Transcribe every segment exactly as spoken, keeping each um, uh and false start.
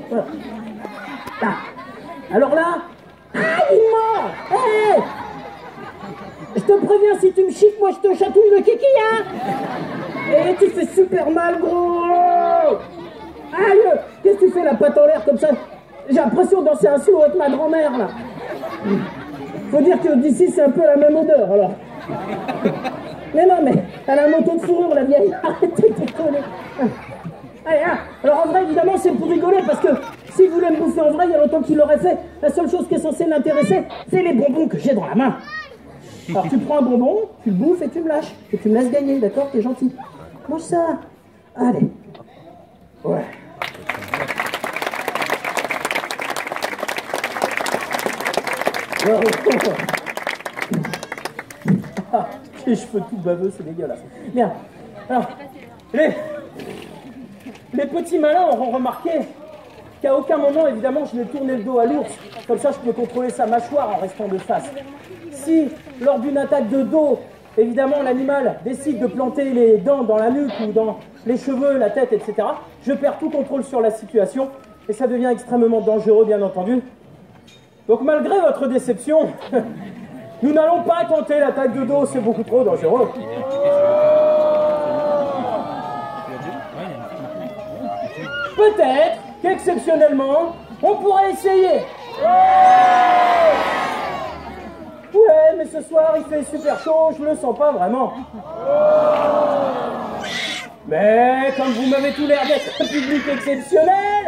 Voilà. Là. Alors là, ah, il est mort. Hey, je te préviens, si tu me chiques, moi je te chatouille le kiki, hein. Et tu fais super mal, gros. Aïe, qu'est-ce que tu fais, la patte en l'air comme ça? J'ai l'impression de danser un slow avec ma grand-mère, là. Faut dire que d'ici, c'est un peu la même odeur, alors. Mais non, mais elle a un manteau de fourrure, la vieille. Arrêtez de déconner. Allez, hein. Alors en vrai, évidemment, c'est pour rigoler, parce que s'il voulait me bouffer en vrai, il y a longtemps qu'il l'aurait fait. La seule chose qui est censée l'intéresser, c'est les bonbons que j'ai dans la main. Alors tu prends un bonbon, tu le bouffes et tu me lâches. Et tu me laisses gagner, d'accord? T'es gentil. Mange ça. Allez. Ouais. Ah, les cheveux tout baveux, c'est dégueulasse. Bien. Alors, les, les petits malins auront remarqué qu'à aucun moment, évidemment, je n'ai tourné le dos à l'ours. Comme ça, je peux contrôler sa mâchoire en restant de face. Si, lors d'une attaque de dos, évidemment, l'animal décide de planter les dents dans la nuque ou dans les cheveux, la tête, et cetera, je perds tout contrôle sur la situation et ça devient extrêmement dangereux, bien entendu. Donc, malgré votre déception, nous n'allons pas tenter l'attaque de dos, c'est beaucoup trop dangereux. Peut-être qu'exceptionnellement, on pourrait essayer. Ouais, mais ce soir, il fait super chaud, je le sens pas vraiment. Mais comme vous m'avez tout l'air d'être un public exceptionnel,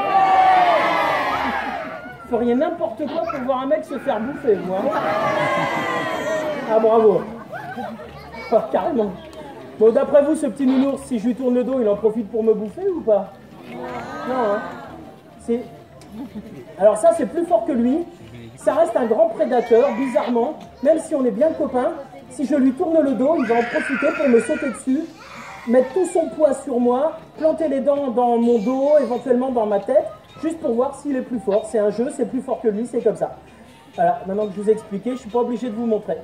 vous feriez n'importe quoi pour voir un mec se faire bouffer, moi. Ah, bravo. Oh, carrément. Bon, d'après vous, ce petit nounours, si je lui tourne le dos, il en profite pour me bouffer ou pas? Non, hein. C'est... Alors ça, c'est plus fort que lui. Ça reste un grand prédateur, bizarrement. Même si on est bien copains, si je lui tourne le dos, il va en profiter pour me sauter dessus, mettre tout son poids sur moi, planter les dents dans mon dos, éventuellement dans ma tête, juste pour voir s'il est plus fort. C'est un jeu, c'est plus fort que lui, c'est comme ça. Voilà, maintenant que je vous ai expliqué, je suis pas obligé de vous montrer.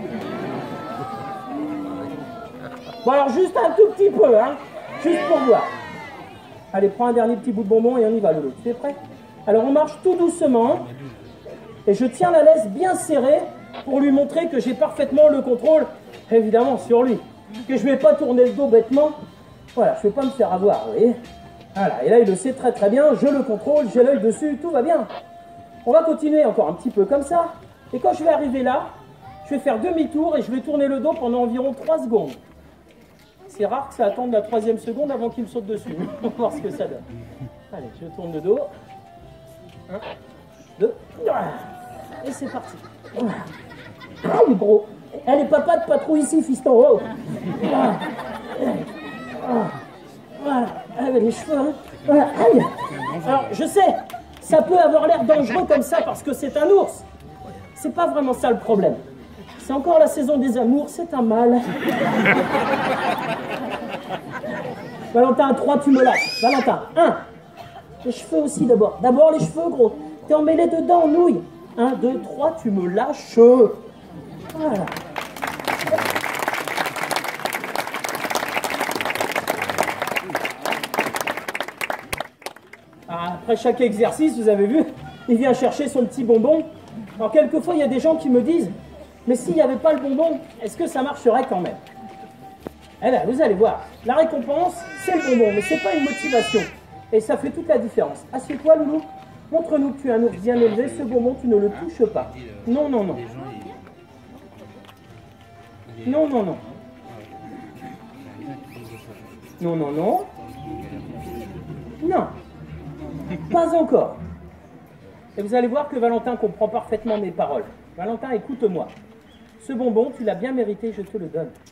Bon alors, juste un tout petit peu, hein, juste pour voir. Allez, prends un dernier petit bout de bonbon et on y va, Loulou. Tu es prêt? Alors, on marche tout doucement. Et je tiens la laisse bien serrée pour lui montrer que j'ai parfaitement le contrôle, évidemment, sur lui. Que je ne vais pas tourner le dos bêtement. Voilà, je ne vais pas me faire avoir, vous voyez. Voilà, et là, il le sait très très bien. Je le contrôle, j'ai l'œil dessus, tout va bien. On va continuer encore un petit peu comme ça. Et quand je vais arriver là, je vais faire demi-tour et je vais tourner le dos pendant environ trois secondes. C'est rare que ça attende la troisième seconde avant qu'il me saute dessus. On va voir ce que ça donne. Allez, je tourne le dos. Un, deux, et c'est parti. Ah, le gros. Allez, papa, pas trop ici, fiston. Oh. Ah. Ah. Voilà. Ah, les cheveux, hein. Voilà. Aïe. Alors, je sais, ça peut avoir l'air dangereux comme ça parce que c'est un ours. C'est pas vraiment ça le problème. C'est encore la saison des amours, c'est un mâle. Valentin, trois, tu me lâches. Valentin, un. Les cheveux aussi d'abord. D'abord les cheveux, gros. T'es emmêlé dedans, nouille. Un, deux, trois, tu me lâches. Voilà. Après chaque exercice, vous avez vu, il vient chercher son petit bonbon. Alors quelquefois, il y a des gens qui me disent, mais s'il n'y avait pas le bonbon, est-ce que ça marcherait quand même? Eh bien, vous allez voir, la récompense, c'est le bonbon, mais c'est pas une motivation. Et ça fait toute la différence. Assieds-toi, Loulou. Montre-nous que tu es un ours bien élevé. Ce bonbon, tu ne le touches pas. Non, non, non. Non, non, non. Non, non, non. Non. Pas encore. Et vous allez voir que Valentin comprend parfaitement mes paroles. Valentin, écoute-moi. Ce bonbon, tu l'as bien mérité, je te le donne.